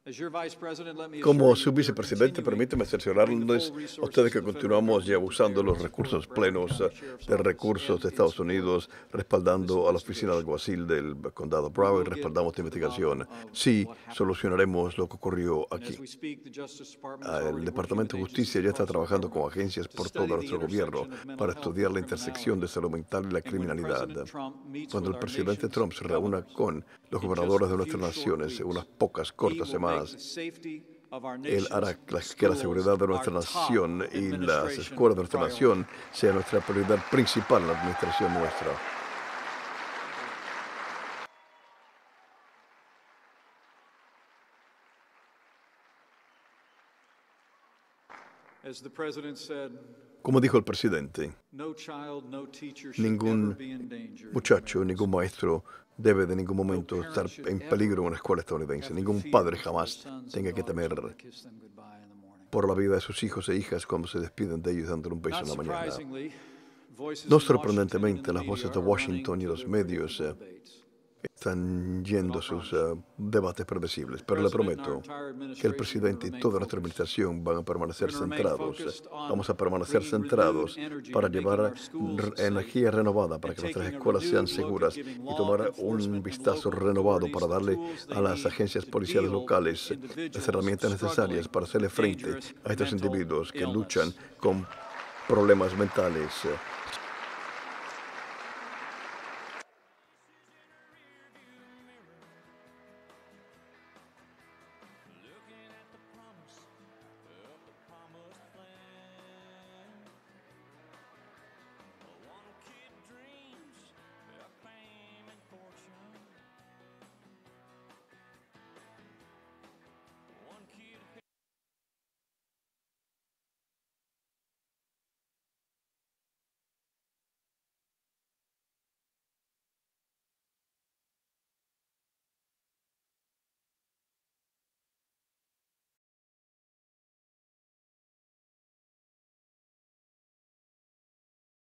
Como su vicepresidente, permíteme cerciorarles a ustedes que continuamos ya usando los recursos plenos de recursos de Estados Unidos, respaldando a la oficina de alguacil del condado Broward, respaldamos la investigación. Sí, solucionaremos lo que ocurrió aquí. El Departamento de Justicia ya está trabajando con agencias por todo nuestro gobierno para estudiar la intersección de salud mental y la criminalidad. Cuando el presidente Trump se reúna con los gobernadores de nuestras naciones en unas pocas cortas semanas, él hará que la seguridad de nuestra nación y las escuelas de nuestra nación sea nuestra prioridad principal en la administración nuestra. Como dijo el presidente, ningún muchacho, ningún maestro debe de ningún momento estar en peligro en una escuela estadounidense. Ningún padre jamás tenga que temer por la vida de sus hijos e hijas cuando se despiden de ellos dándole un beso en la mañana. No sorprendentemente, las voces de Washington y los medios están yendo a sus debates predecibles, pero le prometo que el presidente y toda nuestra administración van a permanecer centrados. Vamos a permanecer centrados para llevar energía renovada para que nuestras escuelas sean seguras y tomar un vistazo renovado para darle a las agencias policiales locales las herramientas necesarias para hacerle frente a estos individuos que luchan con problemas mentales